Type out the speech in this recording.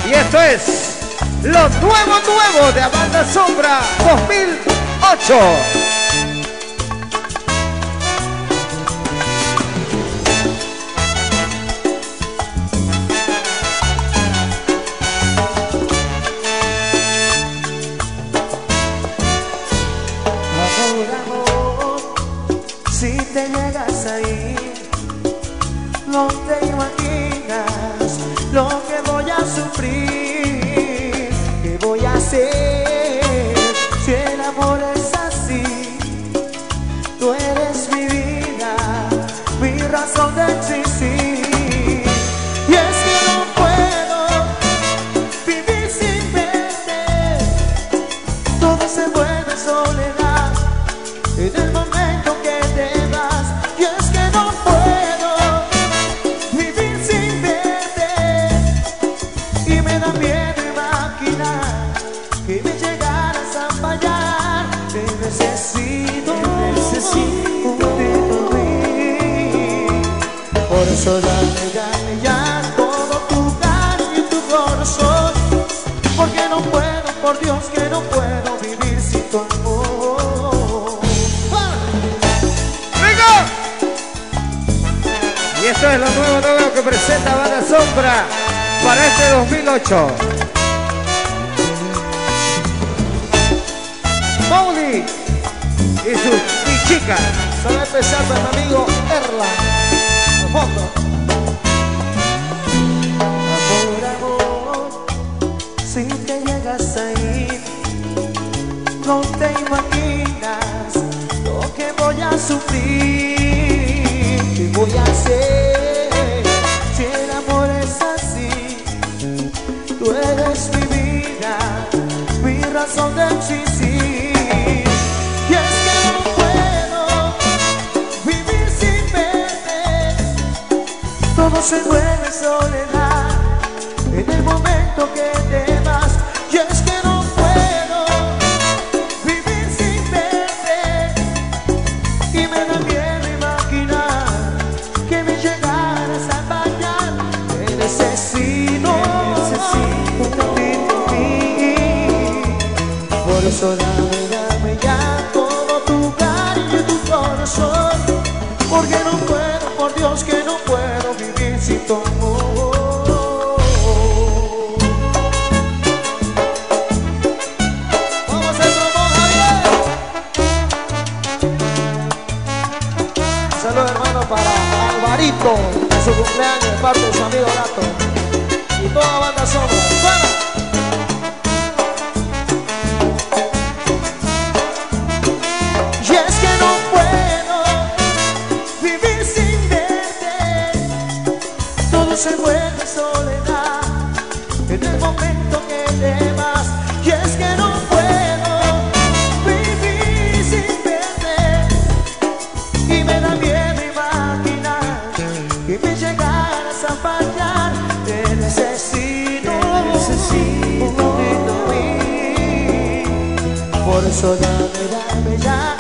Y esto es lo nuevo de Banda Sombra 2008. Si te llegas a ir, no te imaginas lo que voy a sufrir, qué voy a hacer si el amor es así. Tú eres mi vida, mi razón de existir. Y es que no puedo vivir sin verte, todo se vuelve soledad en el momento que te vas. Y es que no puedo vivir sin verte, y me da miedo imaginar que me llegaras a fallar. Te necesito junto a mí. Por eso dame ya todo tu cariño y tu corazón, porque no puedo, por Dios que no puedo vivir sin tu amor. Y esto es lo nuevo que presenta Banda Sombra para este 2008. Mauli y su chica. Se va a empezar para mi amigo Erlan al fondo. Amor, si te llegas a ir, no te imaginas lo que voy a sufrir, qué voy a hacer si el amor es así. Tú eres mi vida, mi razón de existir. Y es que no puedo vivir sin verte, todo se vuelve soledad en el momento que te vas. Y es que no puedo vivir sin verte, y me da miedo imaginar que me llegaras a fallar. Te necesito junto a mí. Por eso dame ya todo tu cariño y tu corazón, porque no puedo, por Dios que no puedo vivir sin tu amor. Vamos a hacer trombón, Javier. Saludos, hermano, para Alvarito en su cumpleaños de parte de su amigo Gato y toda Banda Sombra. ¡Suena! Y es que no puedo vivir sin verte, todo se vuelve soledad en el momento que te vas. Y es que no puedo vivir sin verte, y me da miedo imaginar que me llegaras a fallar. Te necesito junto a mí. Por eso dame ya